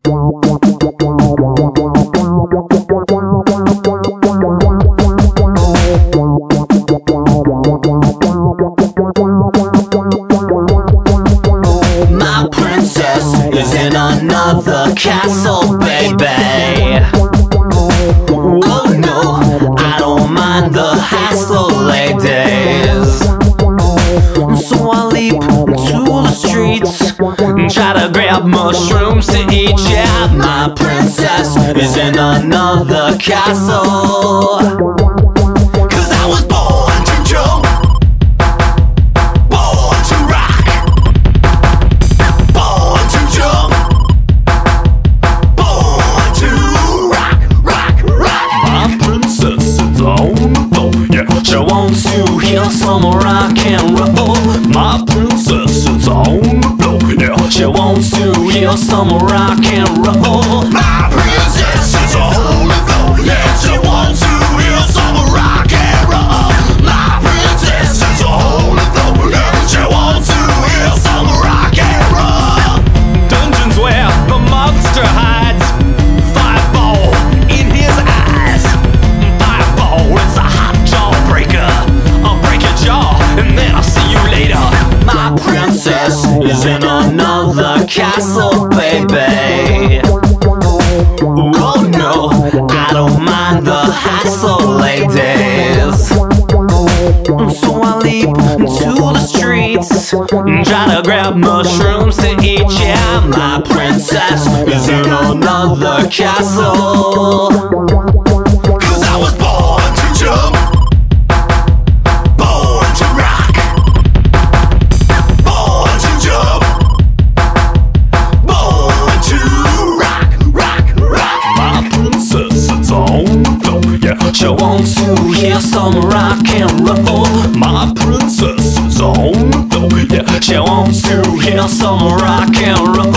My princess is in another castle, baby. Oh no, I don't mind the hassle, ladies. So I leap to the streets, try to grab mushrooms to eat. Yeah, my princess is in another castle. 'Cause I was born to jump, born to rock, born to jump, born to rock, rock, rock. My princess is on the floor, yeah. She wants to hear some rock and roll. My princess is on the floor, yeah. She wants to hear some rock and roll. My princess is on the floor, yeah. She wants to hear some rock and roll. My princess is on the floor, yeah. She wants to hear some rock and roll. Dungeons where the monster hides, fireball in his eyes. Fireball, it's a hot jawbreaker. I'll break your jaw and then I'll see you later. My princess is in another castle, baby. Oh no, I don't mind the hassle, ladies. So I leap to the streets, try to grab mushrooms to eat. Yeah, my princess is in another castle. 'Cause I was born to jump, born to rock, born to jump, born to rock, rock, rock. My princess is on the floor, yeah. She wants to hear some rock and roll. My princess is on the floor, yeah. She wants to hear some rock and roll.